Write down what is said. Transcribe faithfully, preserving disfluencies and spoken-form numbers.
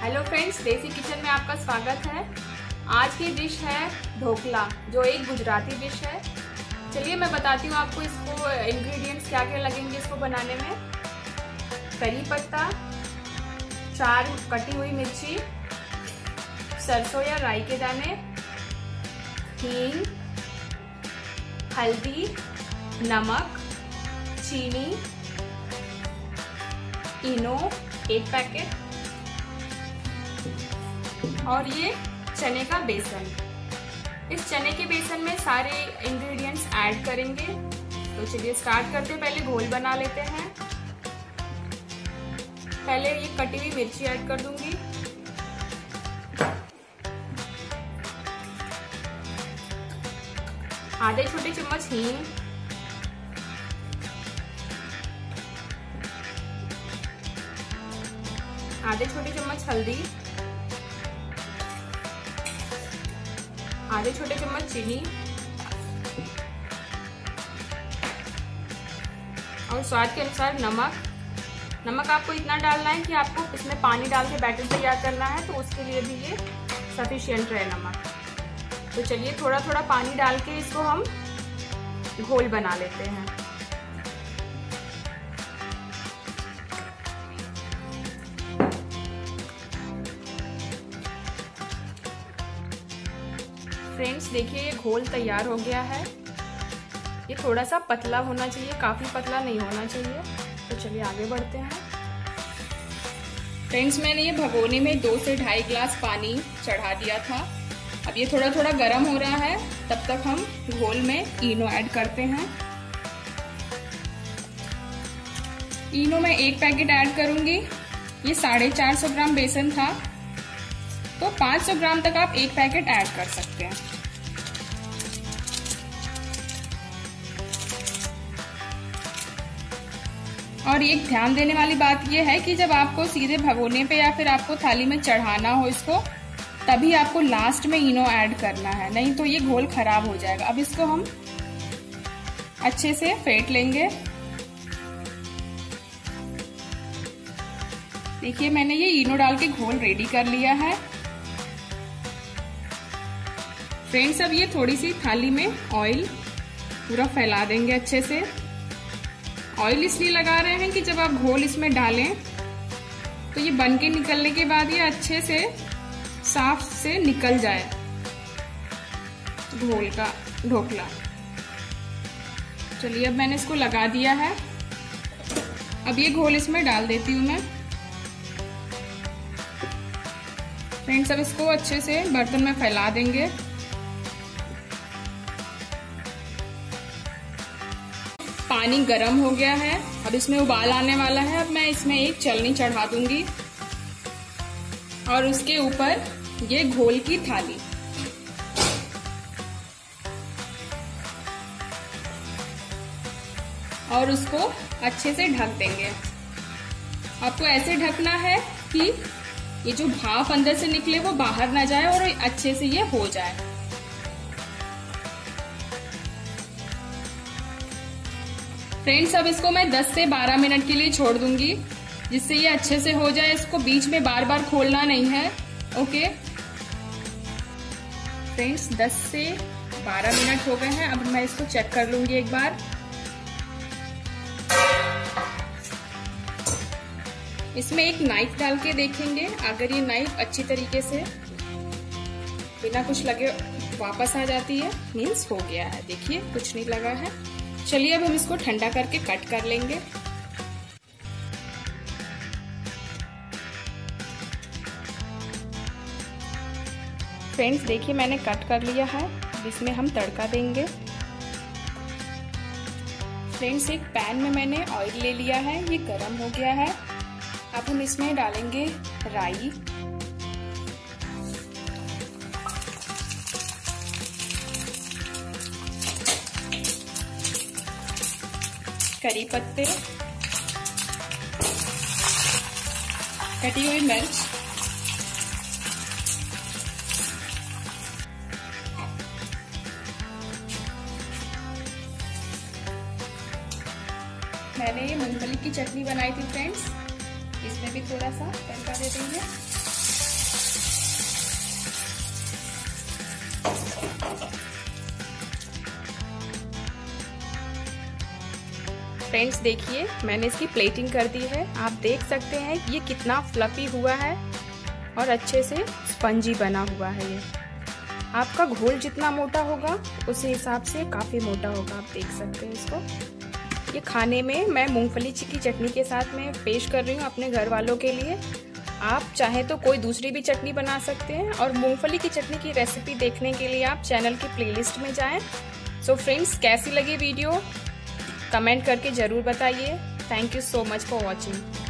Hello friends, देसी kitchen में आपका स्वागत है। आज की डिश है ढोकला, जो एक गुजराती डिश है। चलिए मैं बताती हूँ आपको इसको इंग्रेडिएंट्स क्या क्या लगेंगे इसको बनाने में। करी पत्ता, चार कटी हुई मिर्ची, सरसों या राई के दाने, हींग, हल्दी, नमक, चीनी, इनो एक पैकेट और ये चने का बेसन। इस चने के बेसन में सारे इंग्रेडिएंट्स ऐड करेंगे। तो चलिए स्टार्ट करते हैं। पहले घोल बना लेते हैं। पहले ये कटी हुई मिर्ची ऐड कर दूंगी, आधे छोटे चम्मच हींग, आधे छोटे चम्मच हल्दी, आधे छोटे चम्मच चीनी और स्वाद के अनुसार नमक। नमक आपको इतना डालना है कि आपको इसमें पानी डाल के बैटर तैयार करना है, तो उसके लिए भी ये सफिशिएंट रहे नमक। तो चलिए थोड़ा थोड़ा पानी डाल के इसको हम घोल बना लेते हैं। फ्रेंड्स देखिए, ये घोल तैयार हो गया है। ये थोड़ा सा पतला होना चाहिए, काफी पतला नहीं होना चाहिए। तो चलिए आगे बढ़ते हैं। फ्रेंड्स मैंने ये भगोने में दो से ढाई गिलास पानी चढ़ा दिया था। अब ये थोड़ा थोड़ा गर्म हो रहा है, तब तक हम घोल में इनो ऐड करते हैं। इनो में एक पैकेट ऐड करूंगी। ये साढ़े चार सौ ग्राम बेसन था, तो पाँच सौ ग्राम तक आप एक पैकेट ऐड कर सकते हैं। और एक ध्यान देने वाली बात यह है कि जब आपको सीधे भगोने पे या फिर आपको थाली में चढ़ाना हो इसको, तभी आपको लास्ट में इनो ऐड करना है, नहीं तो ये घोल खराब हो जाएगा। अब इसको हम अच्छे से फेंट लेंगे। देखिए मैंने ये इनो डाल के घोल रेडी कर लिया है। फ्रेंड्स अब ये थोड़ी सी थाली में ऑयल पूरा फैला देंगे अच्छे से। ऑयल इसलिए लगा रहे हैं कि जब आप घोल इसमें डालें तो ये बन के निकलने के बाद ये अच्छे से साफ से निकल जाए घोल का ढोकला। चलिए अब मैंने इसको लगा दिया है। अब ये घोल इसमें डाल देती हूँ मैं। फ्रेंड्स अब इसको अच्छे से बर्तन में फैला देंगे। पानी गर्म हो गया है, अब इसमें उबाल आने वाला है। अब मैं इसमें एक चलनी चढ़ा दूंगी और उसके ऊपर ये घोल की थाली। और उसको अच्छे से ढक देंगे। आपको ऐसे ढकना है कि ये जो भाप अंदर से निकले वो बाहर ना जाए और अच्छे से ये हो जाए। फ्रेंड्स अब इसको मैं दस से बारह मिनट के लिए छोड़ दूंगी, जिससे ये अच्छे से हो जाए। इसको बीच में बार बार खोलना नहीं है। ओके फ्रेंड्स, दस से बारह मिनट हो गए हैं। अब मैं इसको चेक कर लूंगी एक बार। इसमें एक नाइफ डाल के देखेंगे। अगर ये नाइफ अच्छी तरीके से बिना कुछ लगे वापस आ जाती है, मीन्स हो गया है। देखिए कुछ नहीं लगा है। चलिए अब हम इसको ठंडा करके कट कर लेंगे। फ्रेंड्स देखिए मैंने कट कर लिया है। इसमें हम तड़का देंगे। फ्रेंड्स एक पैन में मैंने ऑयल ले लिया है, ये गरम हो गया है। अब हम इसमें डालेंगे राई, करी पत्ते, कटी हुई मिर्च, मैंने ये मूंगफली की चटनी बनाई थी फ्रेंड्स, इसमें भी थोड़ा सा तड़का दे देंगे। फ्रेंड्स देखिए, मैंने इसकी प्लेटिंग कर दी है। आप देख सकते हैं ये कितना फ्लफी हुआ है और अच्छे से स्पंजी बना हुआ है। ये आपका घोल जितना मोटा होगा उसी हिसाब से काफ़ी मोटा होगा। आप देख सकते हैं इसको। ये खाने में मैं मूंगफली की चटनी के साथ में पेश कर रही हूँ अपने घर वालों के लिए। आप चाहें तो कोई दूसरी भी चटनी बना सकते हैं। और मूंगफली की चटनी की रेसिपी देखने के लिए आप चैनल की प्लेलिस्ट में जाएं। सो फ्रेंड्स, कैसी लगी वीडियो कमेंट करके ज़रूर बताइए। Thank you so much for watching.